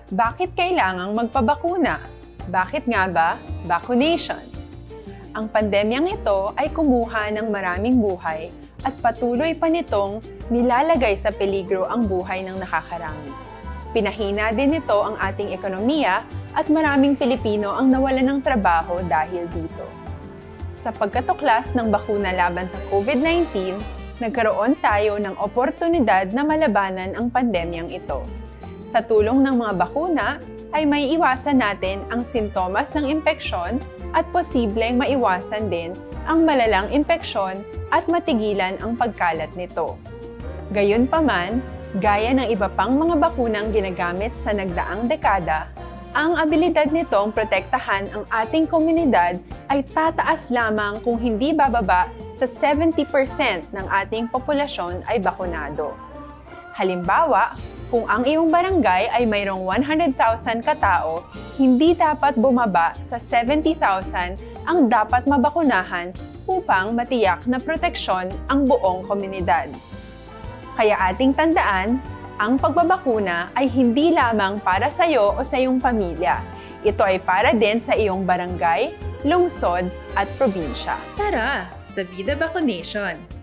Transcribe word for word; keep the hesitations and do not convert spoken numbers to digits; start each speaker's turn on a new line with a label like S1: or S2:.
S1: Bakit kailangang magpabakuna? Bakit nga ba vaccination? Ang pandemyang ito ay kumuha ng maraming buhay at patuloy pa nitong nilalagay sa peligro ang buhay ng nakakarami. Pinahina din nito ang ating ekonomiya at maraming Pilipino ang nawalan ng trabaho dahil dito. Sa pagkatuklas ng bakuna laban sa COVID nineteen, nagkaroon tayo ng oportunidad na malabanan ang pandemyang ito. Sa tulong ng mga bakuna, ay may iwasan natin ang sintomas ng impeksyon at posibleng maiwasan din ang malalang impeksyon at matigilan ang pagkalat nito. Gayunpaman, gaya ng iba pang mga bakunang ginagamit sa nagdaang dekada, ang abilidad nitong protektahan ang ating komunidad ay tataas lamang kung hindi bababa sa seventy percent ng ating populasyon ay bakunado. Halimbawa, kung ang iyong barangay ay mayroong one hundred thousand katao, hindi dapat bumaba sa seventy thousand ang dapat mabakunahan upang matiyak na proteksyon ang buong komunidad. Kaya ating tandaan, ang pagbabakuna ay hindi lamang para sa iyo o sa iyong pamilya. Ito ay para din sa iyong barangay, lungsod at probinsya.
S2: Tara sa Vida Vaccination!